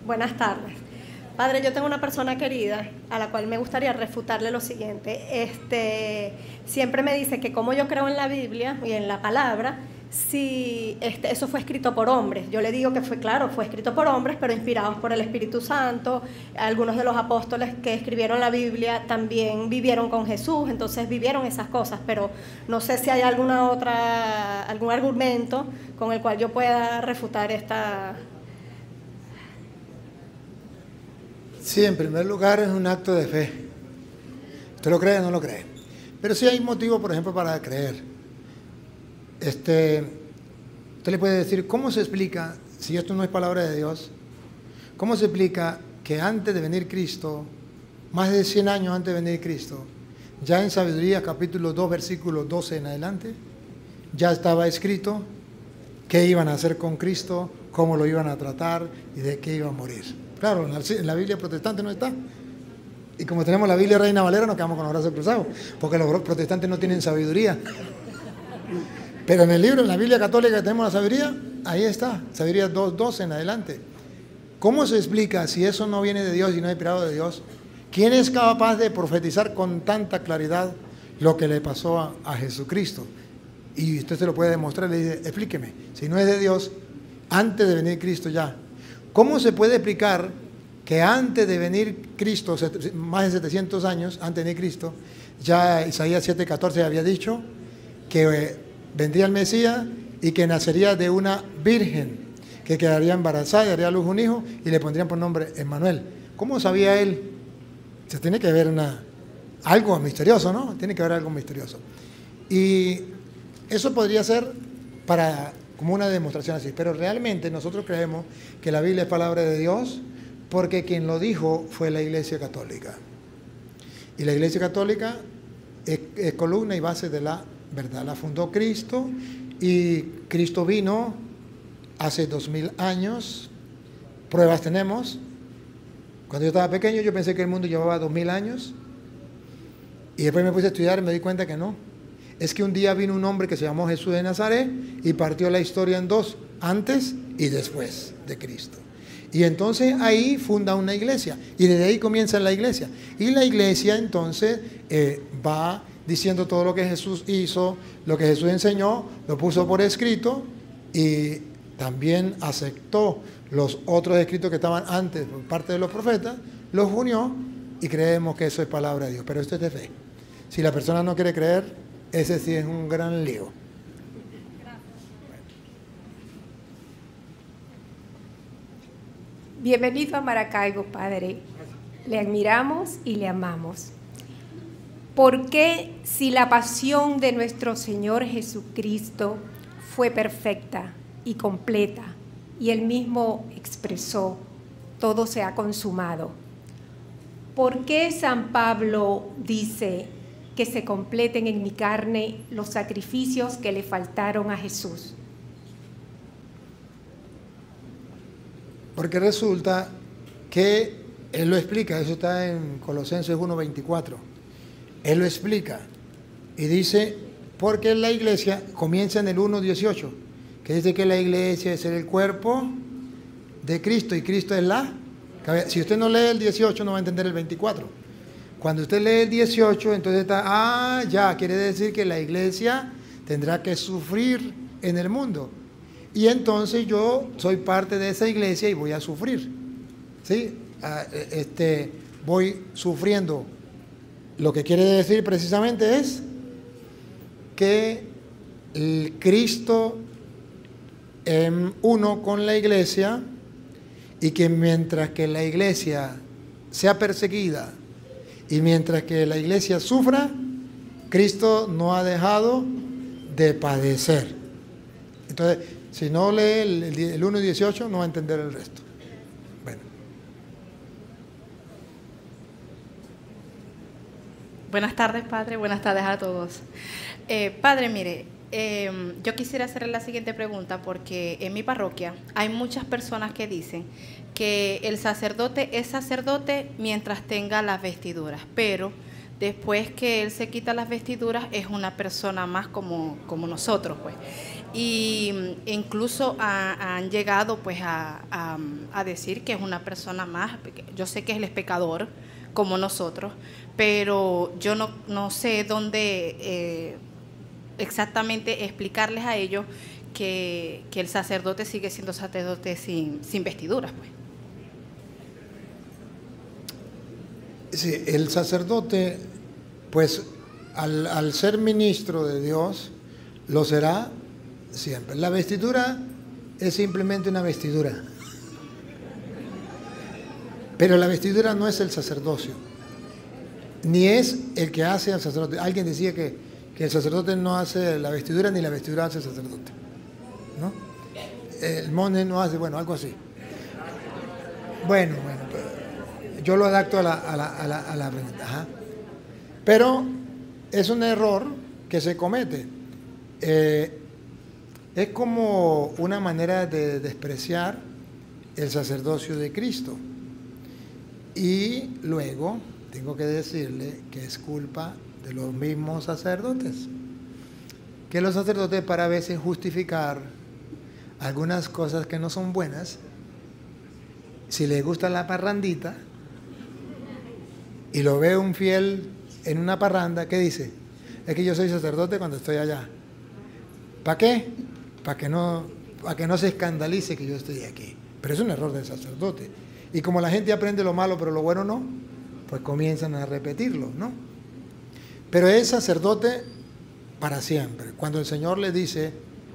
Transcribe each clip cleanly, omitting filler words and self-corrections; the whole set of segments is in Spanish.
Buenas tardes. Padre, yo tengo una persona querida a la cual me gustaría refutarle lo siguiente. Siempre me dice que como yo creo en la Biblia y en la palabra, si eso fue escrito por hombres. Yo le digo que fue escrito por hombres, pero inspirados por el Espíritu Santo. Algunos de los apóstoles que escribieron la Biblia también vivieron con Jesús, entonces vivieron esas cosas, pero no sé si hay algún argumento con el cual yo pueda refutar esta... Sí, en primer lugar es un acto de fe. ¿Usted lo cree o no lo cree? Pero sí hay motivo, por ejemplo, para creer. Usted le puede decir, ¿cómo se explica, si esto no es palabra de Dios, cómo se explica que antes de venir Cristo, más de 100 años antes de venir Cristo, ya en Sabiduría capítulo 2, versículo 12 en adelante, ya estaba escrito qué iban a hacer con Cristo, cómo lo iban a tratar y de qué iba a morir? Claro, en la Biblia protestante no está. Y como tenemos la Biblia Reina Valera, nos quedamos con los brazos cruzados, porque los protestantes no tienen sabiduría. Pero en el libro, en la Biblia católica que tenemos la sabiduría, ahí está, Sabiduría 2:12 en adelante. ¿Cómo se explica si eso no viene de Dios y no es inspirado de Dios? ¿Quién es capaz de profetizar con tanta claridad lo que le pasó a Jesucristo? Y usted se lo puede demostrar, le dice, explíqueme, si no es de Dios, antes de venir Cristo ya. ¿Cómo se puede explicar que antes de venir Cristo, más de 700 años antes de venir Cristo, ya Isaías 7:14 había dicho que vendría el Mesías y que nacería de una virgen, que quedaría embarazada y daría a luz un hijo y le pondrían por nombre Emmanuel? ¿Cómo sabía él? Se tiene que ver algo misterioso, ¿no? Tiene que haber algo misterioso. Y eso podría ser como una demostración así, pero realmente nosotros creemos que la Biblia es palabra de Dios porque quien lo dijo fue la Iglesia Católica. Y la Iglesia Católica es columna y base de la verdad. La fundó Cristo y Cristo vino hace 2000 años. Pruebas tenemos. Cuando yo estaba pequeño yo pensé que el mundo llevaba 2000 años y después me puse a estudiar y me di cuenta que no. Es que un día vino un hombre que se llamó Jesús de Nazaret y partió la historia en dos, antes y después de Cristo. Y entonces ahí funda una iglesia y desde ahí comienza la iglesia. Y la iglesia entonces va diciendo todo lo que Jesús hizo, lo que Jesús enseñó, lo puso por escrito y también aceptó los otros escritos que estaban antes por parte de los profetas, los unió y creemos que eso es palabra de Dios. Pero esto es de fe. Si la persona no quiere creer, ese sí es un gran lío. Bienvenido a Maracaibo, Padre. Le admiramos y le amamos. ¿Por qué, si la pasión de nuestro Señor Jesucristo fue perfecta y completa, y Él mismo expresó, todo se ha consumado? ¿Por qué San Pablo dice que se completen en mi carne los sacrificios que le faltaron a Jesús? Porque resulta que Él lo explica, eso está en Colosenses 1:24. Él lo explica y dice, porque la iglesia comienza en el 1:18, que dice que la iglesia es el cuerpo de Cristo y Cristo es la cabeza. Si usted no lee el 18 no va a entender el 24. Cuando usted lee el 18, entonces está, ya, quiere decir que la iglesia tendrá que sufrir en el mundo. Y entonces yo soy parte de esa iglesia y voy a sufrir. ¿Sí? Voy sufriendo. Lo que quiere decir precisamente es que el Cristo es uno con la iglesia y que mientras que la iglesia sea perseguida, y mientras que la iglesia sufra, Cristo no ha dejado de padecer. Entonces, si no lee el 1:18, no va a entender el resto. Bueno. Buenas tardes, Padre. Buenas tardes a todos. Padre, mire, yo quisiera hacerle la siguiente pregunta porque en mi parroquia hay muchas personas que dicen que el sacerdote es sacerdote mientras tenga las vestiduras, pero después que él se quita las vestiduras es una persona más como nosotros, pues. y incluso han llegado pues a decir que es una persona más. Yo sé que él es pecador como nosotros, pero yo no sé dónde exactamente explicarles a ellos que el sacerdote sigue siendo sacerdote sin vestiduras, pues. Sí, el sacerdote, pues al ser ministro de Dios, lo será siempre. La vestidura es simplemente una vestidura, pero la vestidura no es el sacerdocio, ni es el que hace al sacerdote. Alguien decía que el sacerdote no hace la vestidura, ni la vestidura hace el sacerdote, ¿no? El monje no hace, bueno, algo así. Bueno, yo lo adapto a la pregunta. Ajá. Pero es un error que se comete. Es como una manera de despreciar el sacerdocio de Cristo. Y luego tengo que decirle que es culpa de los mismos sacerdotes. Que los sacerdotes, para a veces justificar algunas cosas que no son buenas, si les gusta la parrandita y lo ve un fiel en una parranda, ¿qué dice? Es que yo soy sacerdote cuando estoy allá. ¿Para qué? Para que no se escandalice que yo estoy aquí. Pero es un error del sacerdote. Y como la gente aprende lo malo pero lo bueno no, pues comienzan a repetirlo, ¿no? Pero es sacerdote para siempre. Cuando el Señor le dice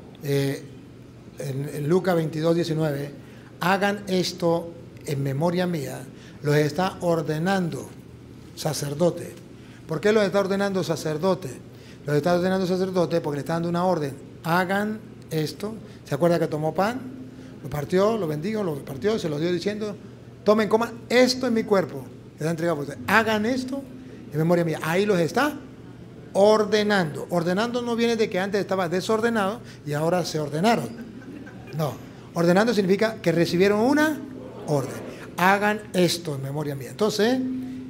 en Lucas 22, 19, hagan esto en memoria mía, los está ordenando sacerdote. ¿Por qué los está ordenando sacerdote? Los está ordenando sacerdote porque le está dando una orden. Hagan esto. ¿Se acuerda que tomó pan? Lo partió, lo bendijo, lo partió, se lo dio diciendo, tomen, coman, esto es mi cuerpo. Le da entregado por ustedes. Hagan esto en memoria mía. Ahí los está ordenando. Ordenando no viene de que antes estaba desordenado y ahora se ordenaron. No. Ordenando significa que recibieron una orden. Hagan esto en memoria mía. Entonces,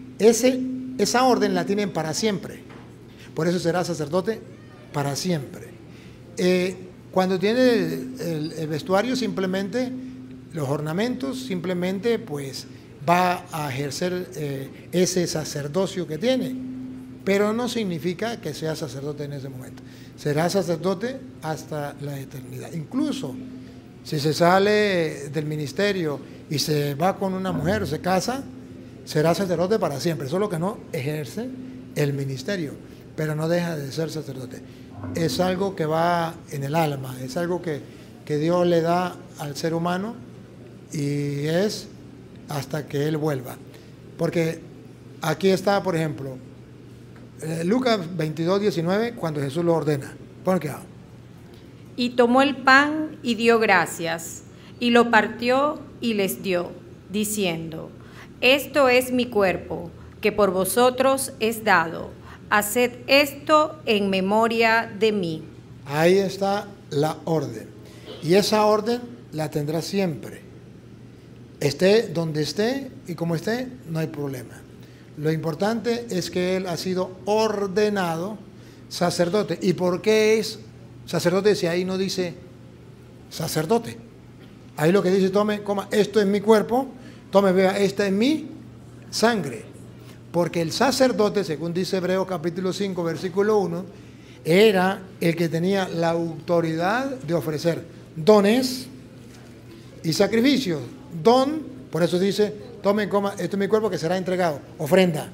esa orden la tienen para siempre. Por eso será sacerdote para siempre. Cuando tiene el vestuario, simplemente los ornamentos, simplemente pues va a ejercer ese sacerdocio que tiene. Pero no significa que sea sacerdote en ese momento. Será sacerdote hasta la eternidad. Incluso si se sale del ministerio y se va con una mujer o se casa, será sacerdote para siempre. Solo que no ejerce el ministerio, pero no deja de ser sacerdote. Es algo que va en el alma, es algo que Dios le da al ser humano y es hasta que Él vuelva. Porque aquí está, por ejemplo, Lucas 22, 19, cuando Jesús lo ordena. Pon que hago. Y tomó el pan y dio gracias, y lo partió y les dio, diciendo, esto es mi cuerpo, que por vosotros es dado. Haced esto en memoria de mí. Ahí está la orden. Y esa orden la tendrá siempre. Esté donde esté y como esté, no hay problema. Lo importante es que él ha sido ordenado sacerdote. ¿Y por qué es sacerdote si ahí no dice sacerdote? Ahí lo que dice, tome, coma, esto es mi cuerpo, tome, vea, esta es mi sangre. Porque el sacerdote, según dice Hebreos capítulo 5, versículo 1, era el que tenía la autoridad de ofrecer dones y sacrificios. Don, por eso dice, tomen, coma, esto es mi cuerpo que será entregado. Ofrenda.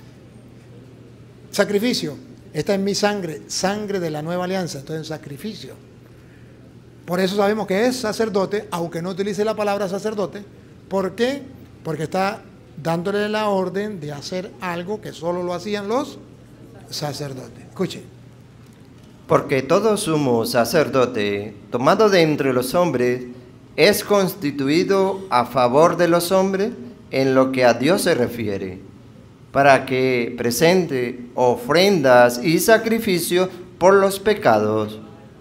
Sacrificio. Esta es mi sangre, sangre de la nueva alianza. Esto es un sacrificio. Por eso sabemos que es sacerdote, aunque no utilice la palabra sacerdote. ¿Por qué? Porque está dándole la orden de hacer algo que solo lo hacían los sacerdotes. Escuchen. Porque todo sumo sacerdote, tomado de entre los hombres, es constituido a favor de los hombres en lo que a Dios se refiere, para que presente ofrendas y sacrificios por los pecados.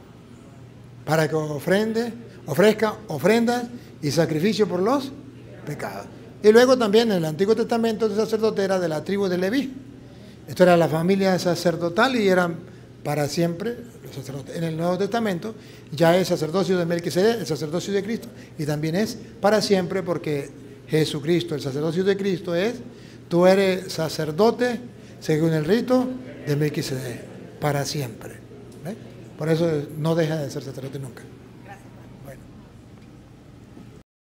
Para que ofrezca ofrendas y sacrificios por los pecados. Y luego también en el Antiguo Testamento el sacerdote era de la tribu de Leví. Esto era la familia sacerdotal y eran para siempre los sacerdotes. En el Nuevo Testamento ya es sacerdocio de Melquisedec, el sacerdocio de Cristo, y también es para siempre porque Jesucristo, el sacerdocio de Cristo es, tú eres sacerdote según el rito de Melquisedec, para siempre. ¿Ve? Por eso no deja de ser sacerdote nunca.